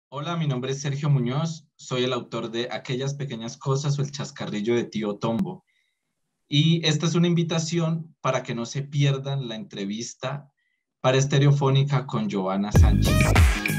Hola, mi nombre es Sergio Muñoz, soy el autor de Aquellas pequeñas cosas o El chascarrillo de Tío Tombo. Y esta es una invitación para que no se pierdan la entrevista para Estereofónica con Giovanna Sánchez.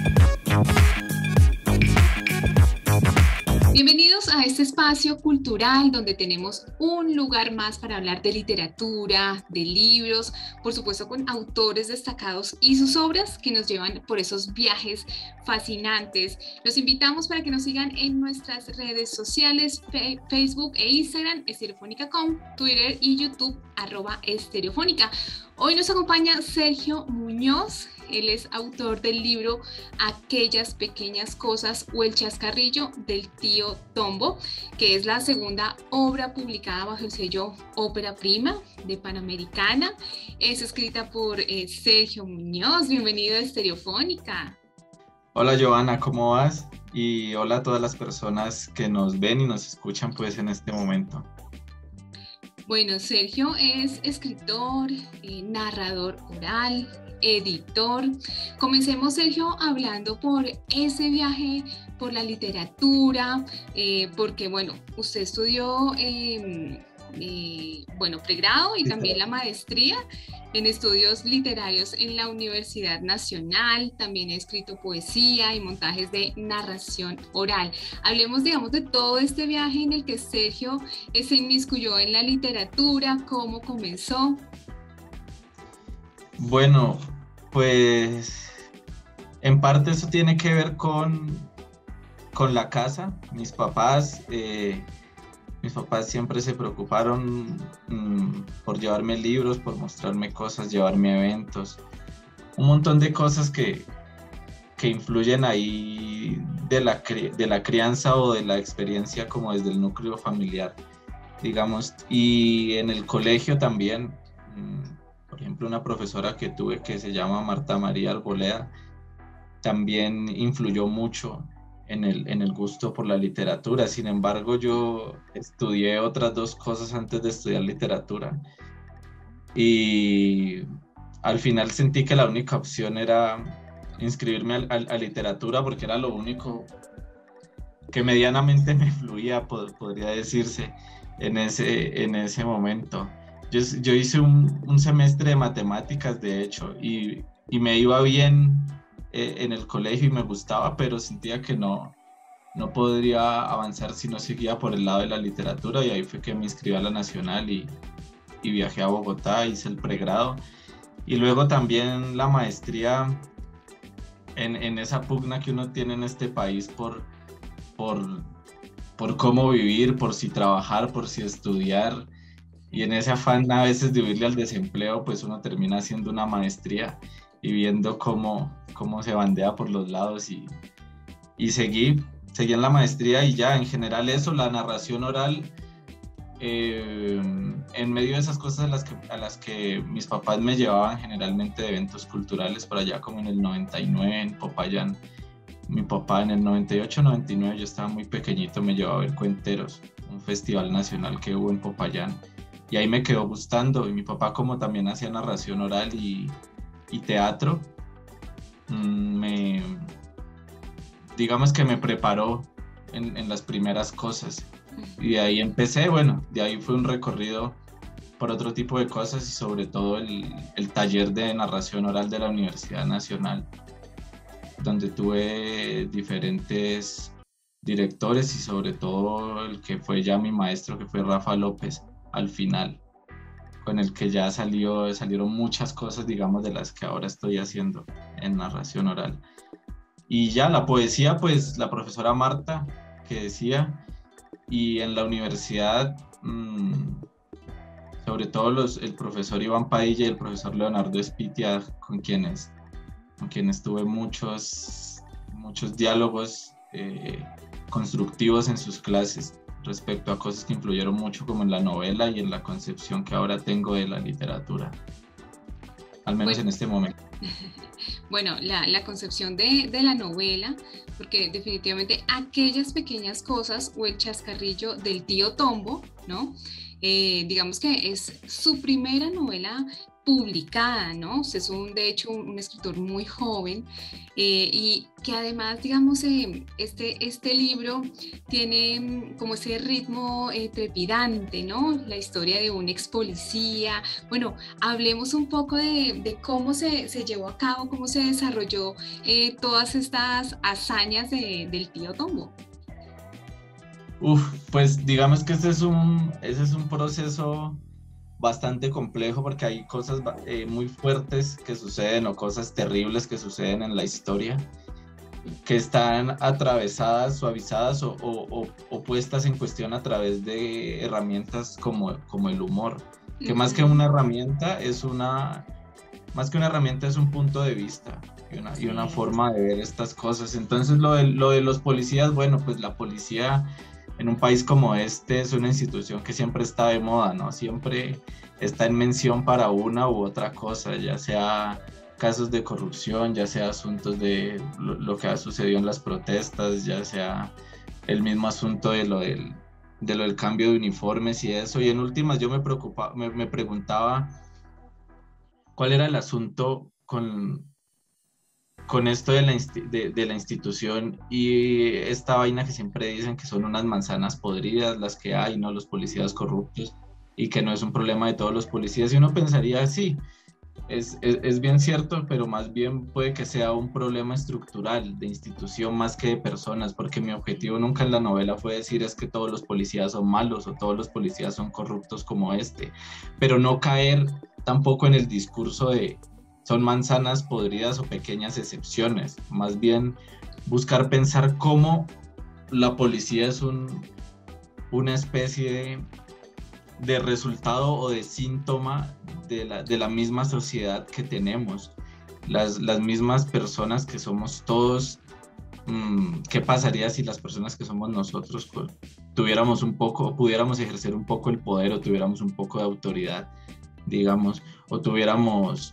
Bienvenidos a este espacio cultural donde tenemos un lugar más para hablar de literatura, de libros, por supuesto con autores destacados y sus obras que nos llevan por esos viajes fascinantes. Los invitamos para que nos sigan en nuestras redes sociales, Facebook e Instagram, estereofónica.com, Twitter y YouTube, @estereofónica. Hoy nos acompaña Sergio Muñoz. Él es autor del libro Aquellas pequeñas cosas o El chascarrillo del Tío Tombo, que es la segunda obra publicada bajo el sello Ópera Prima de Panamericana. Es escrita por Sergio Muñoz. Bienvenido a Estereofónica. Hola Giovanna, ¿cómo vas? Y hola a todas las personas que nos ven y nos escuchan pues en este momento. Bueno, Sergio es escritor, narrador oral, editor. Comencemos, Sergio, hablando por ese viaje por la literatura, porque, bueno, usted estudió, pregrado y también la maestría en estudios literarios en la Universidad Nacional. También ha escrito poesía y montajes de narración oral. Hablemos, digamos, de todo este viaje en el que Sergio se inmiscuyó en la literatura, cómo comenzó. Bueno, pues en parte eso tiene que ver con la casa. Mis papás siempre se preocuparon por llevarme libros, por mostrarme cosas, llevarme a eventos, un montón de cosas que influyen ahí de la crianza o de la experiencia como desde el núcleo familiar, digamos. Y en el colegio también, por ejemplo, una profesora que tuve que se llama Marta María Arboleda, también influyó mucho en el gusto por la literatura. Sin embargo, yo estudié otras dos cosas antes de estudiar literatura y al final sentí que la única opción era inscribirme a literatura porque era lo único que medianamente me fluía, podría decirse, en ese momento. Yo hice un semestre de matemáticas, de hecho, y me iba bien en el colegio y me gustaba, pero sentía que no podría avanzar si no seguía por el lado de la literatura, y ahí fue que me inscribí a la Nacional y viajé a Bogotá, hice el pregrado y luego también la maestría en esa pugna que uno tiene en este país por cómo vivir, por si trabajar, por si estudiar, y en ese afán a veces de huirle al desempleo, pues uno termina haciendo una maestría y viendo cómo se bandea por los lados y seguí en la maestría. Y ya en general eso, la narración oral, en medio de esas cosas a las que mis papás me llevaban generalmente de eventos culturales por allá como en el 99 en Popayán. Mi papá en el 98, 99, yo estaba muy pequeñito, me llevaba a ver Cuenteros, un festival nacional que hubo en Popayán, y ahí me quedó gustando. Y mi papá, como también hacía narración oral y teatro, digamos que me preparó en las primeras cosas. Y de ahí empecé, bueno, de ahí fue un recorrido por otro tipo de cosas y sobre todo el taller de narración oral de la Universidad Nacional, donde tuve diferentes directores y sobre todo el que fue ya mi maestro, que fue Rafa López, al final, con el que ya salieron muchas cosas, digamos, de las que ahora estoy haciendo en narración oral. Y ya la poesía, pues la profesora Marta, que decía, y en la universidad, sobre todo el profesor Iván Padilla y el profesor Leonardo Espitia, con quienes tuve muchos diálogos constructivos en sus clases respecto a cosas que influyeron mucho, como en la novela y en la concepción que ahora tengo de la literatura, al menos en este momento. Bueno, la concepción de la novela, porque definitivamente Aquellas pequeñas cosas o El chascarrillo del Tío Tombo, ¿no? Digamos que es su primera novela publicada, ¿no? Usted es de hecho un escritor muy joven y que además, digamos, este libro tiene como ese ritmo trepidante, ¿no? La historia de un ex policía. Bueno, hablemos un poco de cómo se llevó a cabo, cómo se desarrolló todas estas hazañas del tío Tombo. Pues digamos que ese es un proceso bastante complejo porque hay cosas muy fuertes que suceden o cosas terribles que suceden en la historia que están atravesadas, suavizadas o puestas en cuestión a través de herramientas como el humor, que más que una herramienta es un punto de vista y una forma de ver estas cosas. Entonces lo de los policías, bueno, pues la policía en un país como este es una institución que siempre está de moda, ¿no? Siempre está en mención para una u otra cosa, ya sea casos de corrupción, ya sea asuntos de lo que ha sucedido en las protestas, ya sea el mismo asunto de lo del cambio de uniformes y eso. Y en últimas yo me preguntaba cuál era el asunto con esto de la institución y esta vaina que siempre dicen que son unas manzanas podridas las que hay, ¿no? Los policías corruptos, y que no es un problema de todos los policías. Y uno pensaría, sí, es bien cierto, pero más bien puede que sea un problema estructural de institución más que de personas, porque mi objetivo nunca en la novela fue decir es que todos los policías son malos o todos los policías son corruptos como pero no caer tampoco en el discurso de son manzanas podridas o pequeñas excepciones, más bien buscar pensar cómo la policía es una especie de resultado o de síntoma de la misma sociedad que tenemos, las mismas personas que somos todos. ¿Qué pasaría si las personas que somos nosotros tuviéramos pudiéramos ejercer un poco el poder o tuviéramos un poco de autoridad, digamos, o tuviéramos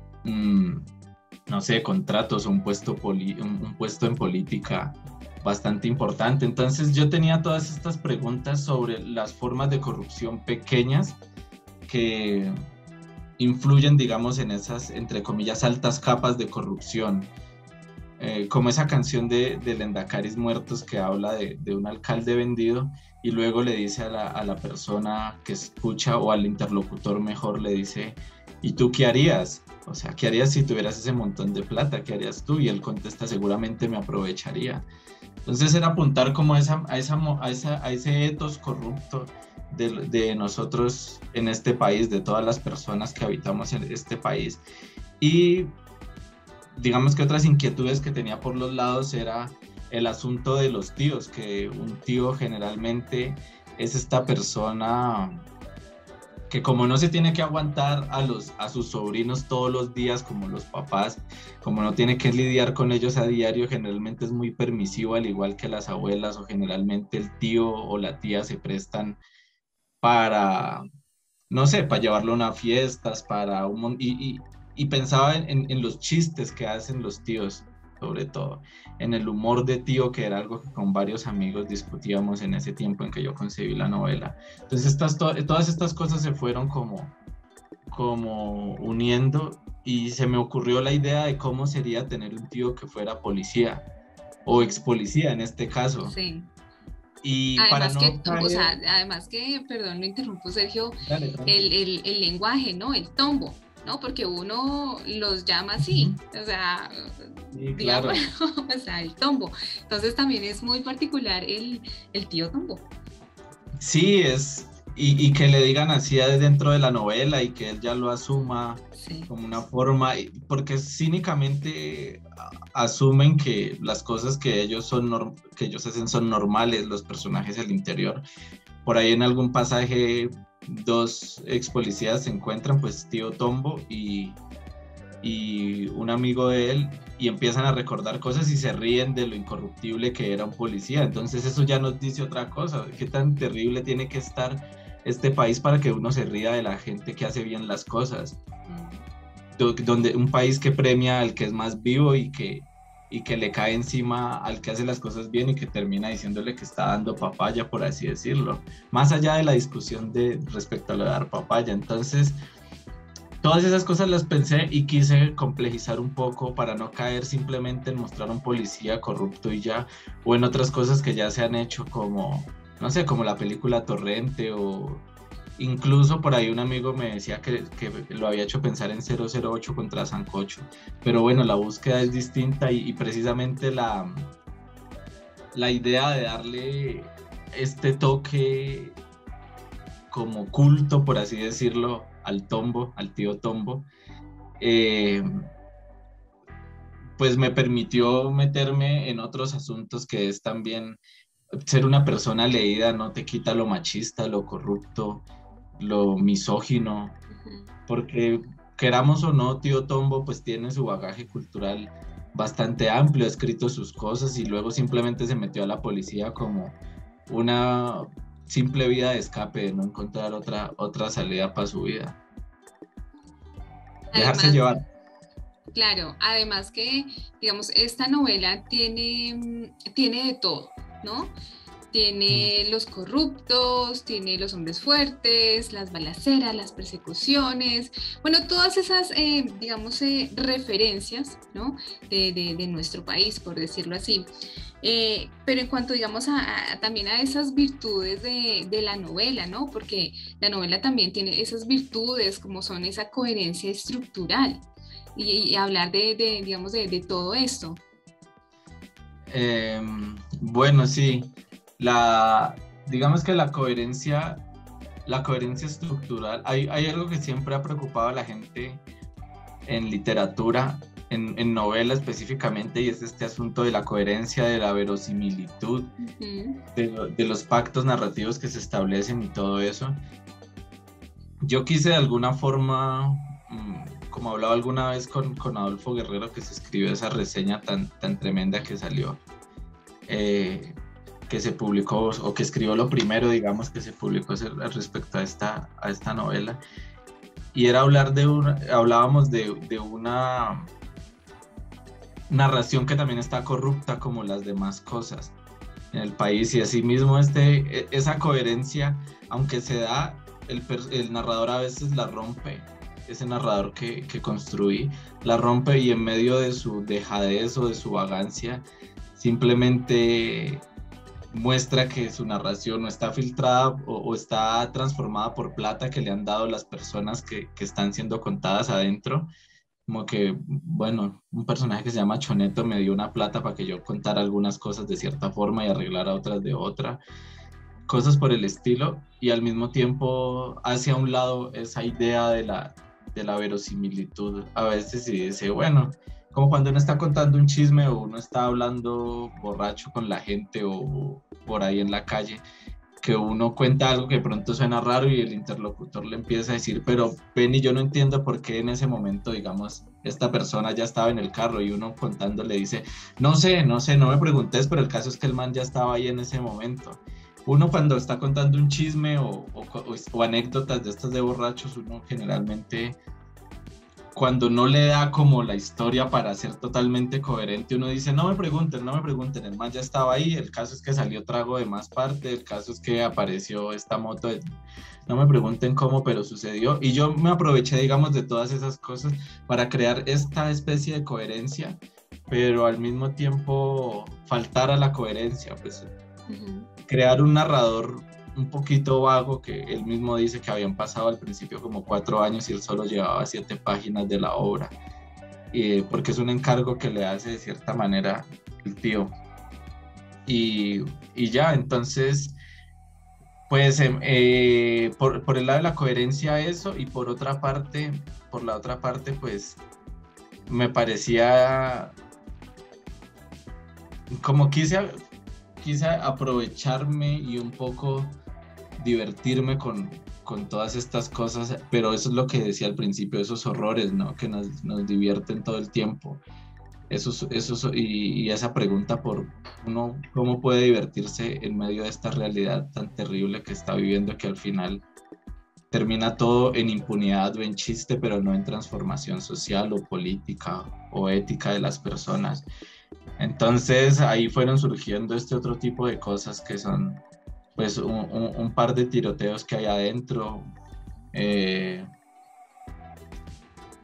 no sé, contratos o un puesto en política bastante importante? Entonces yo tenía todas estas preguntas sobre las formas de corrupción pequeñas que influyen, digamos, en esas, entre comillas, altas capas de corrupción. Como esa canción de Lendacaris Muertos que habla de un alcalde vendido y luego le dice a la persona que escucha, o al interlocutor mejor, le dice: ¿y tú qué harías? O sea, ¿qué harías si tuvieras ese montón de plata? ¿Qué harías tú? Y él contesta: seguramente me aprovecharía. Entonces era apuntar como a ese ethos corrupto de nosotros en este país, de todas las personas que habitamos en este país. Y digamos que otras inquietudes que tenía por los lados era el asunto de los tíos, que un tío generalmente es esta persona que, como no se tiene que aguantar a sus sobrinos todos los días como los papás, como no tiene que lidiar con ellos a diario, generalmente es muy permisivo, al igual que las abuelas, o generalmente el tío o la tía se prestan para, no sé, para llevarlo a unas fiestas, y pensaba en los chistes que hacen los tíos, sobre todo, en el humor de tío, que era algo que con varios amigos discutíamos en ese tiempo en que yo concebí la novela. Entonces todas estas cosas se fueron como uniendo, y se me ocurrió la idea de cómo sería tener un tío que fuera policía, o ex policía en este caso. Sí. Y además para no caer... además que, perdón, lo interrumpo, Sergio, Dale, el lenguaje, ¿no? El tombo, ¿no? Porque uno los llama así, o sea, sí, digamos, claro. o sea, el tombo. Entonces también es muy particular el tío tombo. Sí, y que le digan así dentro de la novela, y que él ya lo asuma, sí, como una forma, porque cínicamente asumen que las cosas que ellos hacen son normales, los personajes del interior. Por ahí en algún pasaje, dos ex policías se encuentran, pues tío Tombo y un amigo de él, y empiezan a recordar cosas y se ríen de lo incorruptible que era un policía. Entonces eso ya nos dice otra cosa: qué tan terrible tiene que estar este país para que uno se ría de la gente que hace bien las cosas. Donde un país que premia al que es más vivo y que le cae encima al que hace las cosas bien, y que termina diciéndole que está dando papaya, por así decirlo, más allá de la discusión respecto a lo de dar papaya. Entonces todas esas cosas las pensé y quise complejizar un poco para no caer simplemente en mostrar a un policía corrupto y ya, o en otras cosas que ya se han hecho como, no sé, como la película Torrente, o incluso por ahí un amigo me decía que lo había hecho pensar en 008 contra Sancocho, pero bueno, la búsqueda es distinta y precisamente la idea de darle este toque como culto, por así decirlo, al Tombo, al tío Tombo, eh, pues me permitió meterme en otros asuntos que es también ser una persona leída no te quita lo machista, lo corrupto, lo misógino, porque queramos o no, tío Tombo pues tiene su bagaje cultural bastante amplio, ha escrito sus cosas y luego simplemente se metió a la policía como una simple vía de escape, de no encontrar otra salida para su vida. Dejarse Además, llevar. claro, además que, digamos, esta novela tiene de todo, ¿no? Tiene los corruptos, tiene los hombres fuertes, las balaceras, las persecuciones, bueno, todas esas, digamos, referencias, ¿no? De nuestro país, por decirlo así. Pero en cuanto, digamos, también a esas virtudes de la novela, ¿no? Porque la novela también tiene esas virtudes, como son esa coherencia estructural, y hablar digamos, de todo esto. Bueno, sí, la, digamos que la coherencia estructural, hay algo que siempre ha preocupado a la gente en literatura, en novela específicamente, y es este asunto de la coherencia, de la verosimilitud, de los pactos narrativos que se establecen y todo eso. Yo quise de alguna forma, como hablaba alguna vez con Adolfo Guerrero, que se escribió esa reseña tan tremenda que salió, que se publicó, o que escribió lo primero, digamos, que se publicó respecto a esta novela, y era hablar hablábamos de una narración que también está corrupta como las demás cosas en el país, y asimismo esa coherencia, aunque se da, el narrador a veces la rompe, ese narrador que construí, la rompe y en medio de su dejadez o de su vagancia, simplemente muestra que su narración no está filtrada o está transformada por plata que le han dado las personas que están siendo contadas adentro. Como que, bueno, un personaje que se llama Choneto me dio una plata para que yo contara algunas cosas de cierta forma y arreglara otras de otra, cosas por el estilo, y al mismo tiempo hacia un lado esa idea de la verosimilitud a veces, y dice, bueno, como cuando uno está contando un chisme o uno está hablando borracho con la gente o por ahí en la calle, que uno cuenta algo que de pronto suena raro y el interlocutor le empieza a decir, pero Penny, yo no entiendo por qué en ese momento, digamos, esta persona ya estaba en el carro, y uno contando le dice, no sé, no me preguntes, pero el caso es que el man ya estaba ahí en ese momento. Uno cuando está contando un chisme o anécdotas de estas de borrachos, uno generalmente, cuando no le da como la historia para ser totalmente coherente, uno dice, no me pregunten, el man ya estaba ahí, el caso es que salió trago de más parte, el caso es que apareció esta moto, no me pregunten cómo, pero sucedió, y yo me aproveché, digamos, de todas esas cosas para crear esta especie de coherencia, pero al mismo tiempo faltar a la coherencia, pues crear un narrador un poquito vago, que él mismo dice que habían pasado al principio como 4 años y él solo llevaba 7 páginas de la obra, porque es un encargo que le hace de cierta manera el tío. Y ya, entonces, pues por el lado de la coherencia eso, y por la otra parte, pues me parecía como quise aprovecharme y un poco divertirme con todas estas cosas, pero eso es lo que decía al principio, esos horrores, ¿no? Que nos divierten todo el tiempo. Y esa pregunta por uno, ¿cómo puede divertirse en medio de esta realidad tan terrible que está viviendo, que al final termina todo en impunidad o en chiste, pero no en transformación social o política o ética de las personas? Entonces ahí fueron surgiendo este otro tipo de cosas que son pues un par de tiroteos que hay adentro,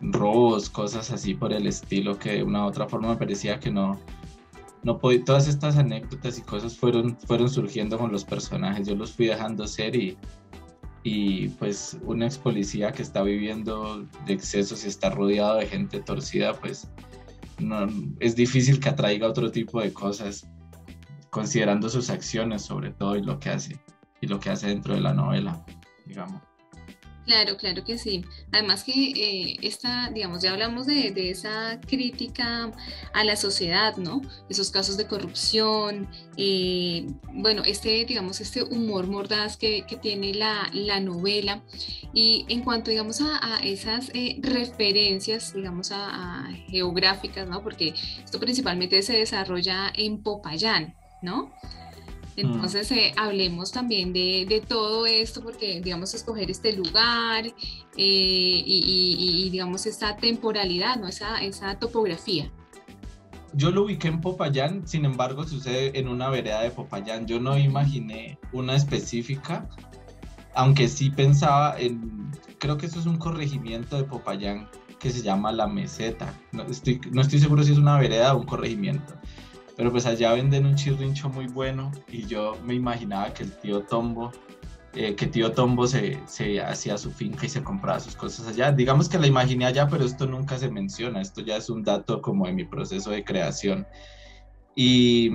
robos, cosas así por el estilo, que de una u otra forma me parecía que no podía, todas estas anécdotas y cosas fueron surgiendo con los personajes, yo los fui dejando ser y pues un ex policía que está viviendo de excesos y está rodeado de gente torcida, pues no, es difícil que atraiga otro tipo de cosas, considerando sus acciones sobre todo y lo que hace dentro de la novela, digamos. Claro, claro que sí. Además que digamos, ya hablamos de esa crítica a la sociedad, ¿no? Esos casos de corrupción, bueno, digamos, este humor mordaz que tiene la novela. Y en cuanto, digamos, a esas referencias, digamos, a geográficas, ¿no? Porque esto principalmente se desarrolla en Popayán, ¿no? Entonces, hablemos también de todo esto, porque, digamos, escoger este lugar digamos, esta temporalidad, ¿no? Esa topografía. Yo lo ubiqué en Popayán, sin embargo, sucede en una vereda de Popayán. Yo no imaginé una específica, aunque sí pensaba creo que eso es un corregimiento de Popayán que se llama La Meseta. No estoy seguro si es una vereda o un corregimiento. Pero pues allá venden un chirrincho muy bueno y yo me imaginaba que tío Tombo se hacía su finca y se compraba sus cosas allá. Digamos que la imaginé allá, pero esto nunca se menciona, esto ya es un dato como de mi proceso de creación. Y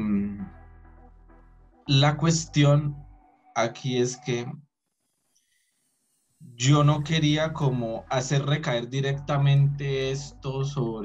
la cuestión aquí es que yo no quería como hacer recaer directamente esto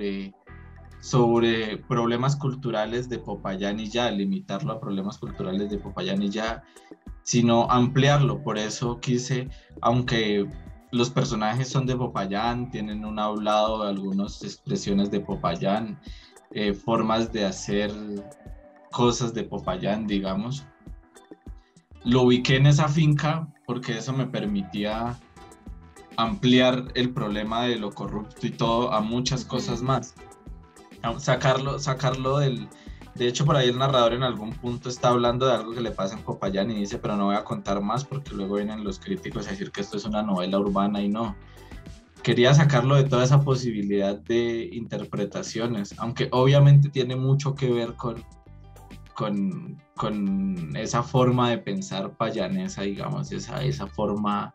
sobre problemas culturales de Popayán y ya, limitarlo a problemas culturales de Popayán y ya, sino ampliarlo. Por eso quise, aunque los personajes son de Popayán, tienen un hablado, algunas expresiones de Popayán, formas de hacer cosas de Popayán, digamos. Lo ubiqué en esa finca porque eso me permitía ampliar el problema de lo corrupto y todo a muchas cosas más. Sacarlo del... De hecho, por ahí el narrador en algún punto está hablando de algo que le pasa en Popayán y dice, pero no voy a contar más porque luego vienen los críticos a decir que esto es una novela urbana y no. Quería sacarlo de toda esa posibilidad de interpretaciones, aunque obviamente tiene mucho que ver con esa forma de pensar payanesa, digamos, esa forma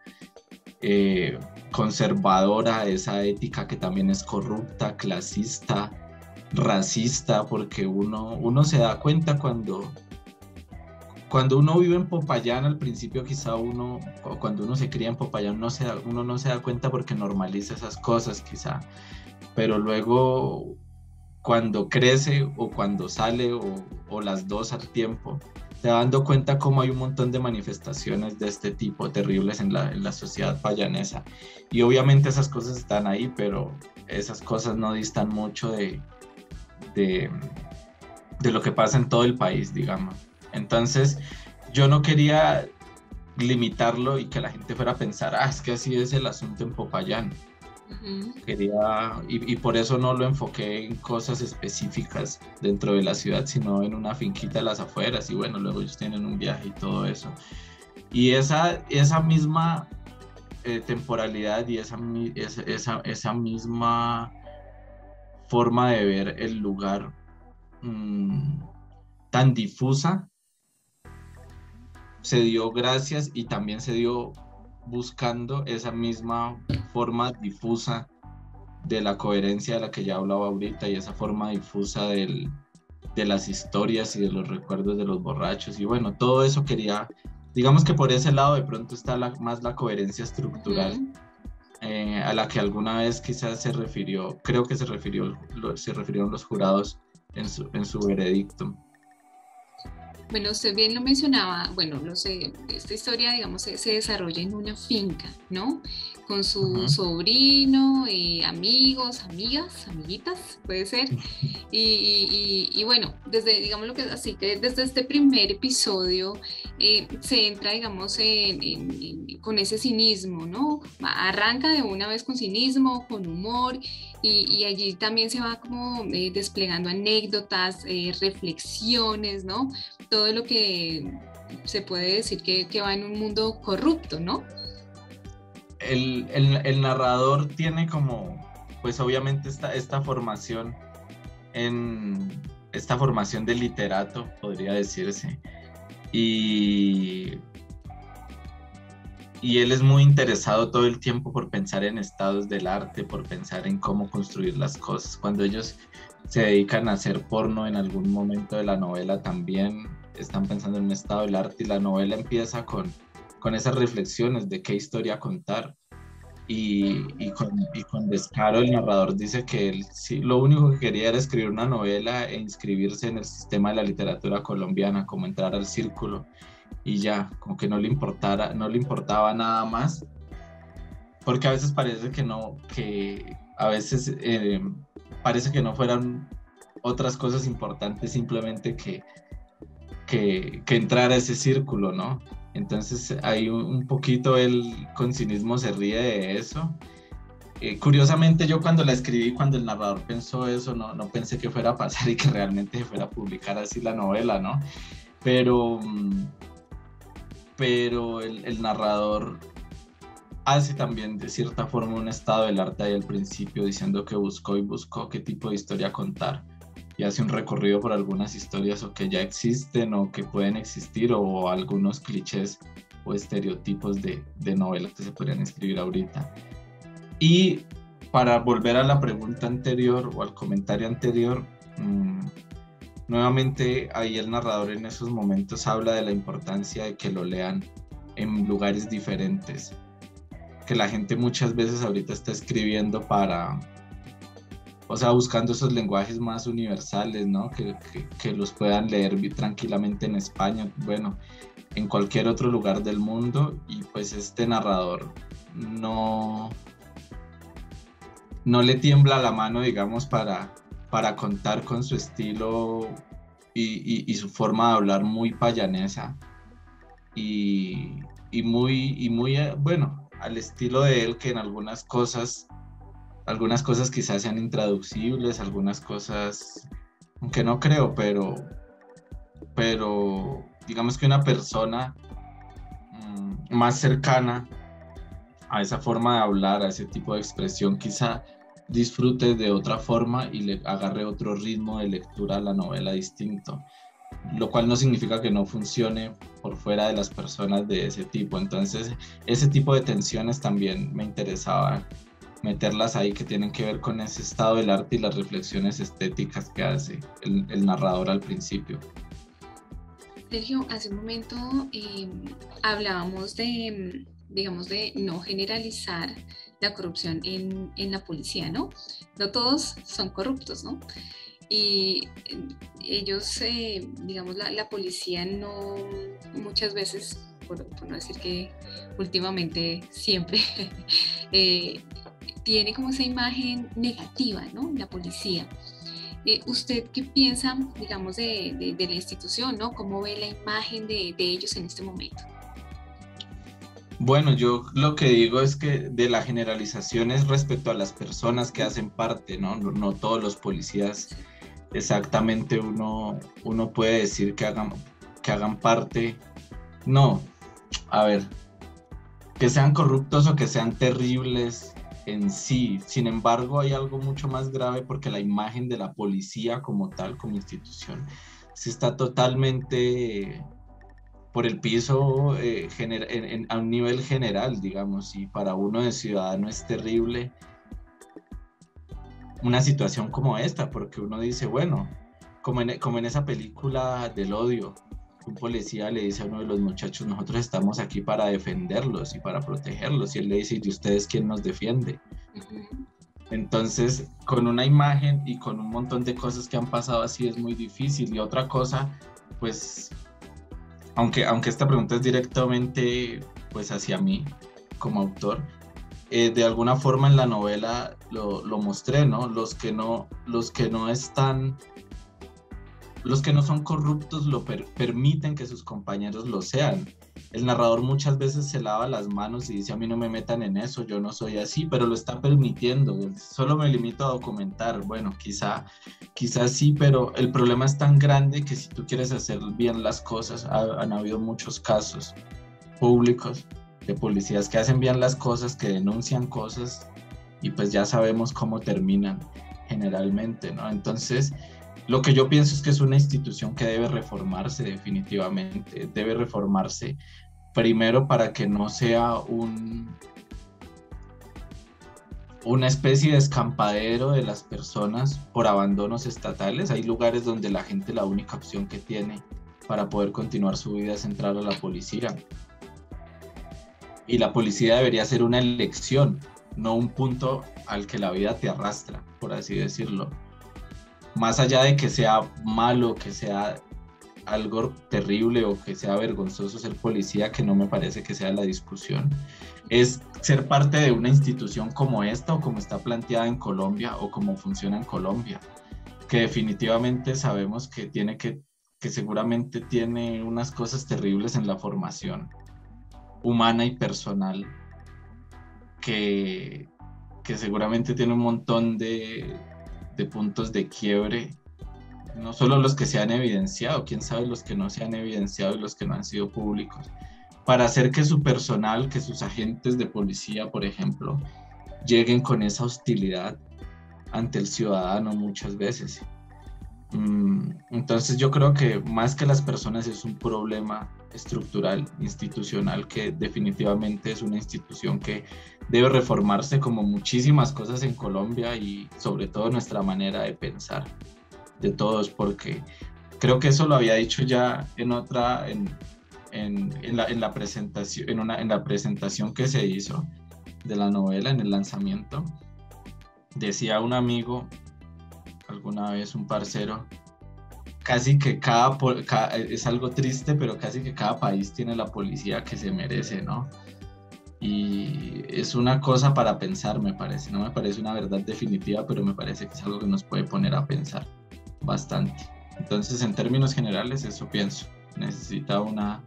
conservadora, esa ética que también es corrupta, clasista, racista, porque uno se da cuenta cuando uno vive en Popayán al principio, quizá o cuando uno se cría en Popayán, uno no se da cuenta porque normaliza esas cosas quizá, pero luego cuando crece o cuando sale o las dos al tiempo, te va dando cuenta cómo hay un montón de manifestaciones de este tipo terribles en la sociedad payanesa. Y obviamente esas cosas están ahí, pero esas cosas no distan mucho de lo que pasa en todo el país, digamos. Entonces, yo no quería limitarlo y que la gente fuera a pensar, es que así es el asunto en Popayán. Quería, y por eso no lo enfoqué en cosas específicas dentro de la ciudad, sino en una finquita a las afueras, y bueno, luego ellos tienen un viaje y todo eso. Y esa misma temporalidad y esa misma forma de ver el lugar tan difusa se dio gracias y también se dio buscando esa misma forma difusa de la coherencia de la que ya hablaba ahorita y esa forma difusa de las historias y de los recuerdos de los borrachos y bueno, todo eso quería, digamos que por ese lado de pronto está más la coherencia estructural a la que alguna vez quizás creo que se refirieron los jurados en su veredicto. Bueno, usted bien lo mencionaba, bueno, no sé, esta historia, digamos, se desarrolla en una finca, ¿no? Con su sobrino, amigos, amigas, amiguitas, puede ser. Y bueno, digamos que así que desde este primer episodio se entra, digamos, con ese cinismo, ¿no? Arranca de una vez con cinismo, con humor, y allí también se va como desplegando anécdotas, reflexiones, ¿no? Todo lo que se puede decir que va en un mundo corrupto, ¿no? El narrador tiene como pues obviamente esta formación de literato, podría decirse, y él es muy interesado todo el tiempo por pensar en estados del arte, por pensar en cómo construir las cosas. Cuando ellos se dedican a hacer porno en algún momento de la novela, también están pensando en un estado del arte, y la novela empieza con esas reflexiones de qué historia contar. Y con descaro el narrador dice que él sí, lo único que quería era escribir una novela e inscribirse en el sistema de la literatura colombiana, como entrar al círculo, y ya, como que no le importaba nada más, porque a veces parece parece que no fueran otras cosas importantes simplemente que entrar a ese círculo, ¿no? Entonces ahí un poquito él con cinismo se ríe de eso. Curiosamente yo cuando la escribí, cuando el narrador pensó eso, no pensé que fuera a pasar y que realmente se fuera a publicar así la novela, ¿no? Pero el narrador hace también de cierta forma un estado del arte ahí al principio, diciendo que buscó qué tipo de historia contar, y hace un recorrido por algunas historias o que ya existen o que pueden existir, o algunos clichés o estereotipos de novelas que se podrían escribir ahorita. Y para volver a la pregunta anterior o al comentario anterior, nuevamente ahí el narrador en esos momentos habla de la importancia de que lo lean en lugares diferentes, que la gente muchas veces ahorita está escribiendo buscando esos lenguajes más universales, ¿no? Que los puedan leer tranquilamente en España, bueno, en cualquier otro lugar del mundo, y pues este narrador no le tiembla la mano, digamos, para contar con su estilo y su forma de hablar muy payanesa y muy, bueno, al estilo de él, que en algunas cosas quizás sean intraducibles, algunas cosas, aunque no creo, pero digamos que una persona más cercana a esa forma de hablar, a ese tipo de expresión, quizá disfrute de otra forma y le agarre otro ritmo de lectura a la novela distinto, lo cual no significa que no funcione por fuera de las personas de ese tipo. Entonces, ese tipo de tensiones también me interesaba meterlas ahí, que tienen que ver con ese estado del arte y las reflexiones estéticas que hace el narrador al principio. Sergio, hace un momento hablábamos de, digamos, de no generalizar la corrupción en la policía, ¿no? No todos son corruptos, ¿no? Y ellos, digamos, la policía no, muchas veces, por no decir que últimamente siempre, tiene como esa imagen negativa, ¿no? La policía. ¿Usted qué piensa, digamos, de la institución, ¿no? ¿Cómo ve la imagen de ellos en este momento? Bueno, yo lo que digo es que de la generalización es respecto a las personas que hacen parte, ¿no? No todos los policías exactamente uno puede decir que hagan parte. No, a ver, que sean corruptos o que sean terribles en sí. Sin embargo, hay algo mucho más grave, porque la imagen de la policía como tal, como institución, se está totalmente por el piso a un nivel general, digamos, y para uno de ciudadano es terrible una situación como esta, porque uno dice, bueno, como en esa película del odio, un policía le dice a uno de los muchachos, nosotros estamos aquí para defenderlos y para protegerlos, y él le dice, ¿y ustedes quién nos defiende? Uh-huh. Entonces, con una imagen y con un montón de cosas que han pasado así es muy difícil. Y otra cosa, pues, aunque esta pregunta es directamente pues hacia mí como autor, de alguna forma en la novela lo mostré, ¿no? Los que no son corruptos permiten que sus compañeros lo sean. El narrador muchas veces se lava las manos y dice, a mí no me metan en eso, yo no soy así, pero lo está permitiendo. Solo me limito a documentar. Bueno, quizá sí, pero el problema es tan grande que si tú quieres hacer bien las cosas, han habido muchos casos públicos de policías que hacen bien las cosas, que denuncian cosas y pues ya sabemos cómo terminan generalmente, ¿no? Entonces, lo que yo pienso es que es una institución que debe reformarse definitivamente, debe reformarse primero para que no sea una especie de escampadero de las personas por abandonos estatales. Hay lugares donde la gente la única opción que tiene para poder continuar su vida es entrar a la policía. Y la policía debería ser una elección, no un punto al que la vida te arrastra, por así decirlo. Más allá de que sea malo, que sea algo terrible o que sea vergonzoso ser policía, que no me parece que sea la discusión, es ser parte de una institución como esta o como está planteada en Colombia o como funciona en Colombia, que definitivamente sabemos que seguramente tiene unas cosas terribles en la formación humana y personal, que seguramente tiene un montón de puntos de quiebre, no solo los que se han evidenciado, quién sabe los que no se han evidenciado y los que no han sido públicos, para hacer que su personal, que sus agentes de policía, por ejemplo, lleguen con esa hostilidad ante el ciudadano muchas veces. Entonces yo creo que más que las personas es un problema estructural, institucional, que definitivamente es una institución que debe reformarse, como muchísimas cosas en Colombia, y sobre todo nuestra manera de pensar de todos, porque creo que eso lo había dicho ya en la presentación, en la presentación que se hizo de la novela, en el lanzamiento. Decía un amigo alguna vez, un parcero, casi que es algo triste, pero casi que cada país tiene la policía que se merece, ¿no? Y es una cosa para pensar, me parece. No me parece una verdad definitiva, pero me parece que es algo que nos puede poner a pensar bastante. Entonces, en términos generales, eso pienso. Necesita una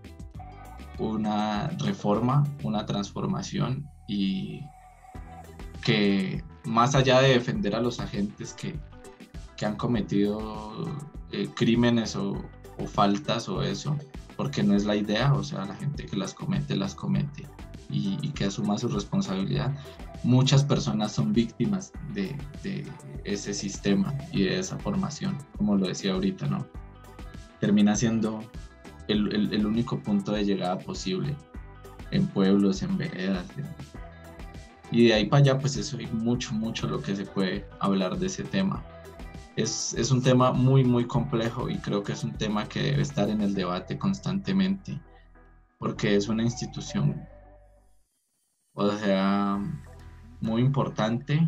reforma, una transformación, y que más allá de defender a los agentes que han cometido crímenes o faltas o eso, porque no es la idea, o sea, la gente que las comete y que asuma su responsabilidad. Muchas personas son víctimas de ese sistema y de esa formación, como lo decía ahorita, ¿no? Termina siendo el único punto de llegada posible en pueblos, en veredas. Y de ahí para allá, pues eso hay mucho lo que se puede hablar de ese tema. Es un tema muy, muy complejo, y creo que es un tema que debe estar en el debate constantemente, porque es una institución, o sea, muy importante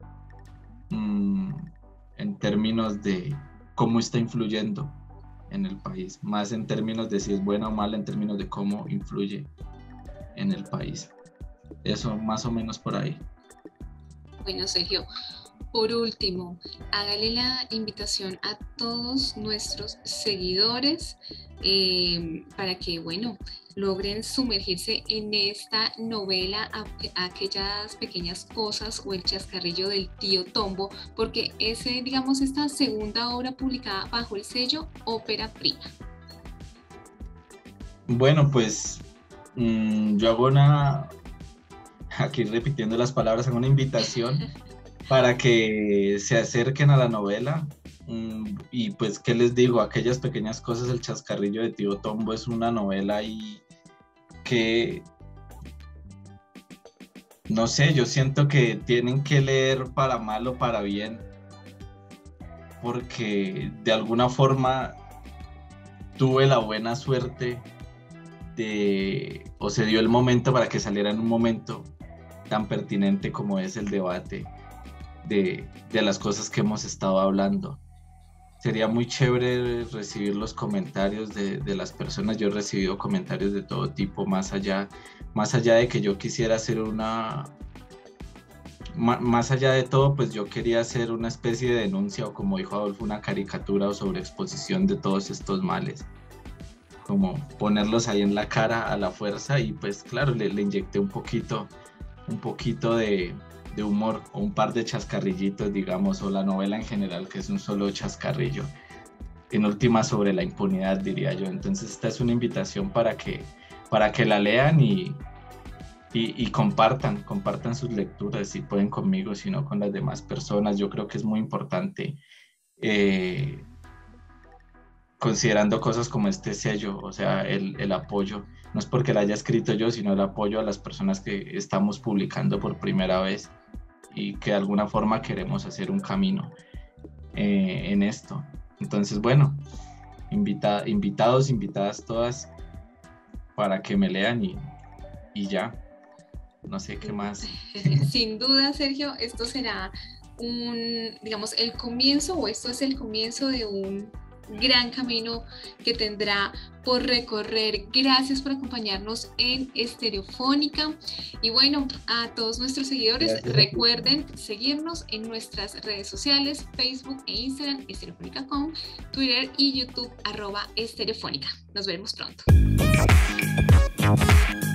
en términos de cómo está influyendo en el país, más en términos de si es buena o mala, en términos de cómo influye en el país. Eso más o menos por ahí. Bueno, Sergio, por último, hágale la invitación a todos nuestros seguidores para que, bueno, logren sumergirse en esta novela, aquellas pequeñas cosas o el chascarrillo del tío Tombo, porque es, digamos, esta segunda obra publicada bajo el sello Ópera Prima. Bueno, pues yo hago aquí repitiendo las palabras, hago una invitación para que se acerquen a la novela. Y pues, ¿qué les digo? Aquellas pequeñas cosas, el chascarrillo de tío Tombo es una novela y que, no sé, yo siento que tienen que leer para mal o para bien, porque de alguna forma tuve la buena suerte o se dio el momento para que saliera en un momento tan pertinente como es el debate de las cosas que hemos estado hablando. Sería muy chévere recibir los comentarios de las personas. Yo he recibido comentarios de todo tipo, más allá de que yo quisiera hacer más allá de todo, pues yo quería hacer una especie de denuncia, o como dijo Adolfo, una caricatura o sobreexposición de todos estos males, como ponerlos ahí en la cara a la fuerza, y pues claro, le inyecté un poquito de humor, o un par de chascarrillitos, digamos, o la novela en general, que es un solo chascarrillo, en última sobre la impunidad, diría yo. Entonces esta es una invitación para que la lean, y y compartan sus lecturas, si pueden conmigo, si no con las demás personas. Yo creo que es muy importante, considerando cosas como este sello, o sea, el apoyo. No es porque la haya escrito yo, sino el apoyo a las personas que estamos publicando por primera vez y que de alguna forma queremos hacer un camino en esto. Entonces, bueno, invitados, invitadas todas para que me lean y ya, no sé qué más. Sin duda, Sergio, esto será digamos, el comienzo, o esto es el comienzo de un gran camino que tendrá por recorrer. Gracias por acompañarnos en Estereofónica. Y bueno, a todos nuestros seguidores, recuerden seguirnos en nuestras redes sociales, Facebook e Instagram, estereofónica.com, Twitter y YouTube, @Estereofónica. Nos veremos pronto.